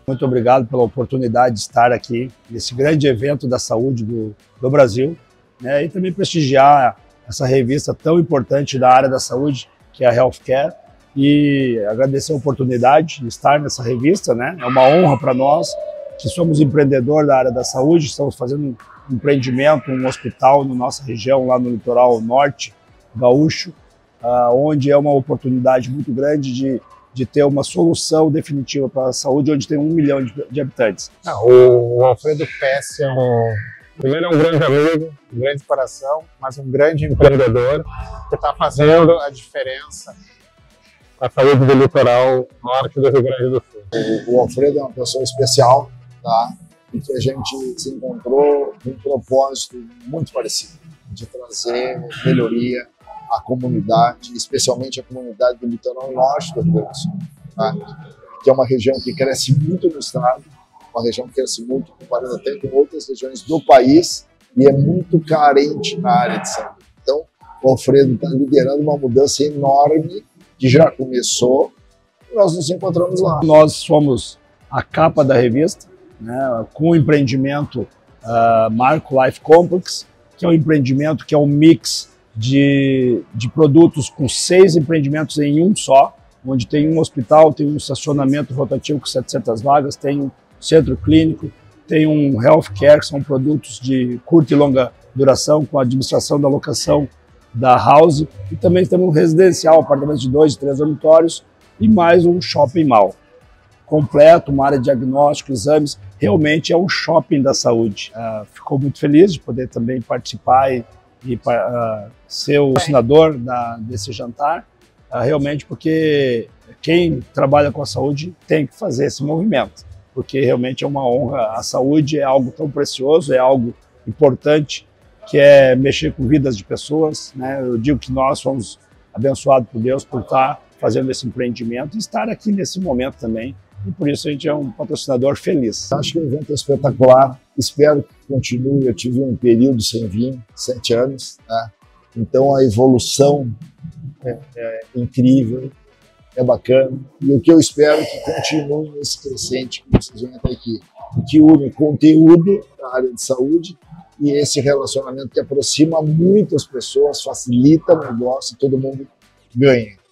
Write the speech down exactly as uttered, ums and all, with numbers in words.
Muito obrigado pela oportunidade de estar aqui nesse grande evento da saúde do, do Brasil, né? E também prestigiar essa revista tão importante da área da saúde, que é a Healthcare, e agradecer a oportunidade de estar nessa revista, né? É uma honra para nós, que somos empreendedores da área da saúde, estamos fazendo um empreendimento, um hospital na nossa região, lá no litoral norte gaúcho, uh, onde é uma oportunidade muito grande de, de ter uma solução definitiva para a saúde, onde tem um milhão de, de habitantes. Ah, o, o Alfredo Pesce é um, primeiro é um grande amigo, um grande coração, mas um grande empreendedor que está fazendo a diferença na saúde do litoral norte do Rio Grande do Sul. O, o Alfredo é uma pessoa especial, tá? E que a gente se encontrou com um propósito muito parecido, de trazer melhoria à comunidade, especialmente a comunidade do litoral norte do Rio Grande do Sul, tá? Que é uma região que cresce muito no estado, uma região que cresce muito comparando até com outras regiões do país e é muito carente na área de saúde. Então, o Alfredo está liderando uma mudança enorme que já começou e nós nos encontramos lá. Nós somos a capa da revista, né, com o empreendimento uh, Marco Life Complex, que é um empreendimento que é um mix de, de produtos com seis empreendimentos em um só, onde tem um hospital, tem um estacionamento rotativo com setecentas vagas, tem um centro clínico, tem um healthcare, que são produtos de curta e longa duração, com a administração da locação da house, e também temos um residencial, apartamentos de dois e três dormitórios, e mais um shopping mall completo, uma área de diagnóstico, exames, realmente é um shopping da saúde. Uh, ficou muito feliz de poder também participar e, e uh, ser o patrocinador da, desse jantar, uh, realmente porque quem trabalha com a saúde tem que fazer esse movimento, porque realmente é uma honra. A saúde é algo tão precioso, é algo importante, que é mexer com vidas de pessoas, né? Eu digo que nós fomos abençoados por Deus por estar fazendo esse empreendimento e estar aqui nesse momento também, e por isso a gente é um patrocinador feliz. Acho que o evento é espetacular, espero que continue. Eu tive um período sem vir, sete anos, né? Então a evolução é, é incrível, é bacana, e o que eu espero é que continue nesse crescente que vocês vêm até aqui, que une conteúdo na área de saúde e esse relacionamento que aproxima muitas pessoas, facilita o negócio e todo mundo ganha.